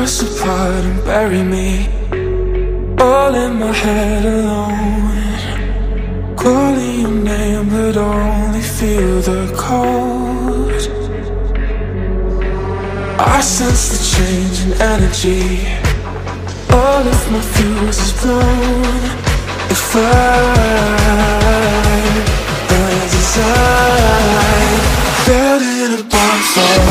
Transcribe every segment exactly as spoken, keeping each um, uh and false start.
us apart and bury me all in my head alone, calling your name but only feel the cold. I sense the change in energy, all of my fuse is blown. If I burn inside, buried in a bonfire.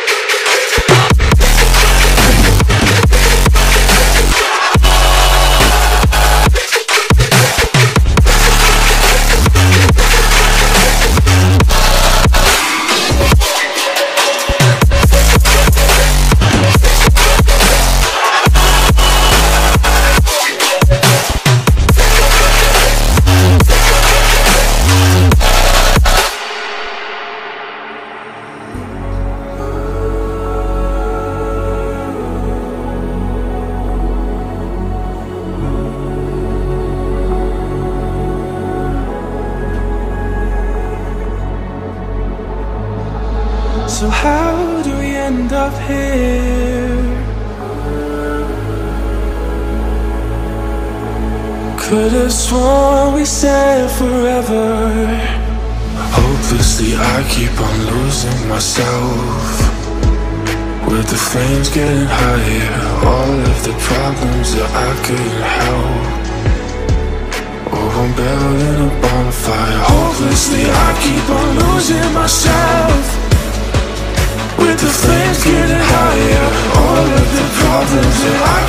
So how do we end up here? Could've sworn we said forever. Hopelessly I keep on losing myself, with the flames getting higher, all of the problems that I couldn't help. Oh, I'm building a bonfire. Hopelessly I keep on losing myself, with the flames getting higher, all of the problems that I